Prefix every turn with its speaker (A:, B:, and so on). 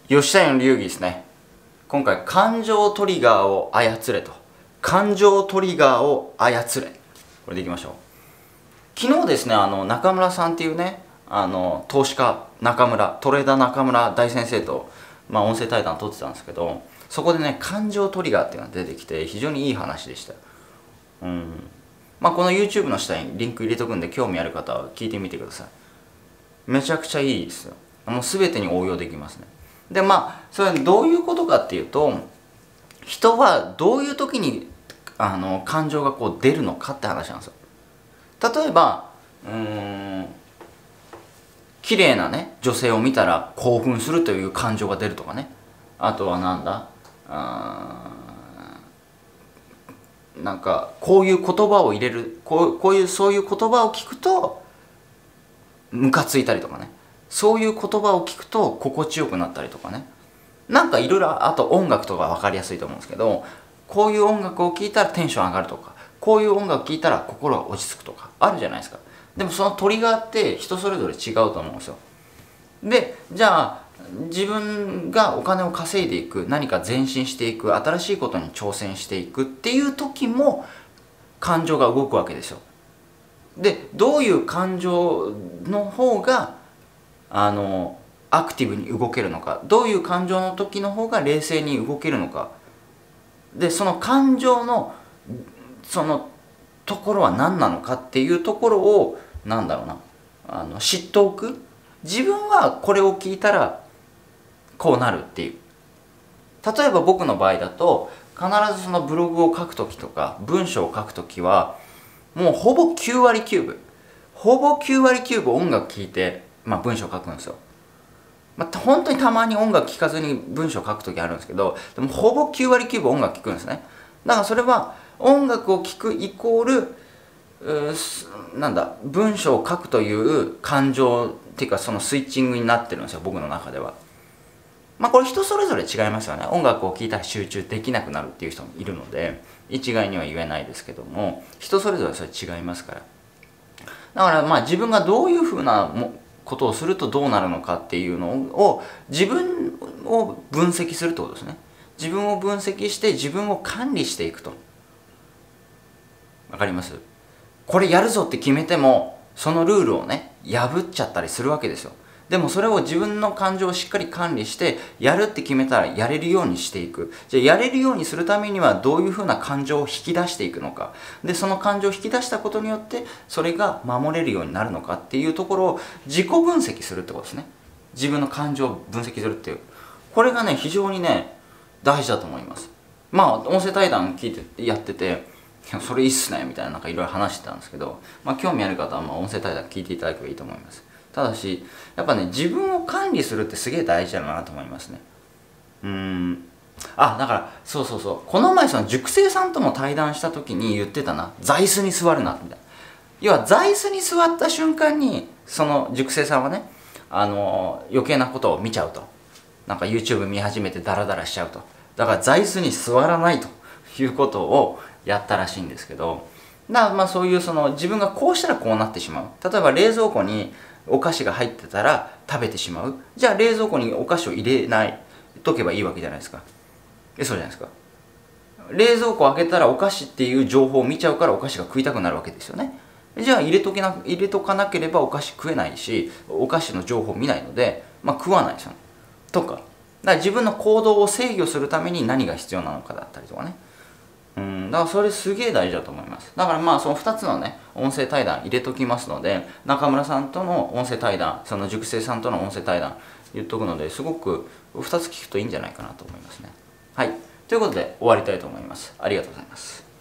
A: 吉田の流儀ですね。今回、感情トリガーを操れと。感情トリガーを操れ。これでいきましょう。昨日ですね、中村さんっていうね、投資家、トレーダー中村大先生と、音声対談を取ってたんですけど、そこでね、感情トリガーっていうのが出てきて、非常にいい話でした。この YouTube の下にリンク入れとくんで、興味ある方は聞いてみてください。めちゃくちゃいいですよ。もう全てに応用できますね。で、それはどういうことかっていうと、人はどういう時に感情がこう出るのかって話なんですよ。例えば綺麗なね女性を見たら興奮するという感情が出るとかね。あとはなんかこういう言葉を入れる、そういう言葉を聞くとムカついたりとかね。そういう言葉を聞くと心地よくなったりとかね。なんかいろいろ、あと音楽とか分かりやすいと思うんですけど、こういう音楽を聴いたらテンション上がるとか、こういう音楽を聴いたら心が落ち着くとかあるじゃないですか。でもそのトリガーって人それぞれ違うと思うんですよ。で、じゃあ自分がお金を稼いでいく、何か前進していく、新しいことに挑戦していくっていう時も感情が動くわけですよ。で、どういう感情の方がアクティブに動けるのか、どういう感情の時の方が冷静に動けるのか、でその感情のそのところは何なのかっていうところを知っておく。自分はこれを聞いたらこうなるっていう。例えば僕の場合だと、必ずそのブログを書く時とか文章を書く時はもうほぼ9割9分音楽聴いて、文章を書くんですよ。本当にたまに音楽聴かずに文章を書く時あるんですけど、でもほぼ9割9分音楽聴くんですね。だからそれは音楽を聴くイコール文章を書くという感情っていうか、そのスイッチングになってるんですよ、僕の中では。これ人それぞれ違いますよね。音楽を聴いたら集中できなくなるっていう人もいるので、一概には言えないですけども、人それぞれそれ違いますから。だから自分がどういうふうなことをするとどうなるのかっていうのを、自分を分析するってことですね。自分を分析して自分を管理していくと。わかります？これやるぞって決めても、そのルールをね破っちゃったりするわけですよ。でもそれを自分の感情をしっかり管理して、やるって決めたらやれるようにしていく。じゃあやれるようにするためにはどういうふうな感情を引き出していくのか。でその感情を引き出したことによってそれが守れるようになるのかっていうところを自己分析するってことですね。自分の感情を分析するっていう、これがね非常にね大事だと思います。音声対談聞いてやってて、それいいっすねみたいな、いろいろ話してたんですけど、興味ある方は音声対談聞いていただけばいいと思います。ただしやっぱね、自分を管理するってすげえ大事だなと思いますね。だからそうこの前その塾生さんとも対談した時に言ってたな、座椅子に座るなみたいな。要は座椅子に座った瞬間にその塾生さんはね余計なことを見ちゃうと、YouTube 見始めてダラダラしちゃうと。だから座椅子に座らないということをやったらしいんですけど、そういう自分がこうしたらこうなってしまう。例えば冷蔵庫にお菓子が入ってたら食べてしまう。じゃあ冷蔵庫にお菓子を入れないとけばいいわけじゃないですか。そうじゃないですか。冷蔵庫を開けたらお菓子っていう情報を見ちゃうからお菓子が食いたくなるわけですよね。じゃあ入れとかなければお菓子食えないし、お菓子の情報を見ないので、食わないですよね。とか。だから自分の行動を制御するために何が必要なのかだったりとかね。だからそれすげえ大事だと思います。だからその2つのね音声対談入れときますので、中村さんとの音声対談、その塾生さんとの音声対談言っとくので、すごく2つ聞くといいんじゃないかなと思いますね。はい、ということで終わりたいと思います。ありがとうございます。